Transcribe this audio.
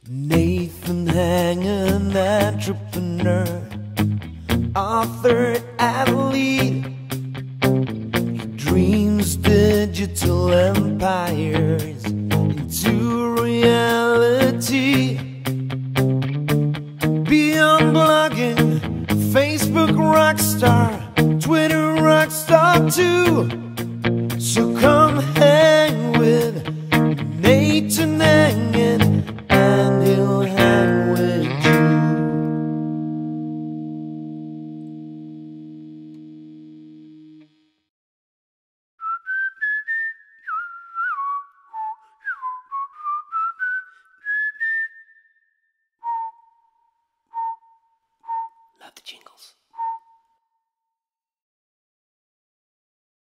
Nathan Hang, an entrepreneur, author, athlete. He dreams digital empires into reality. Beyond blogging, Facebook rockstar, Twitter rockstar too. So come hang with Nathan Hang, and he'll hang with you. Love the jingles.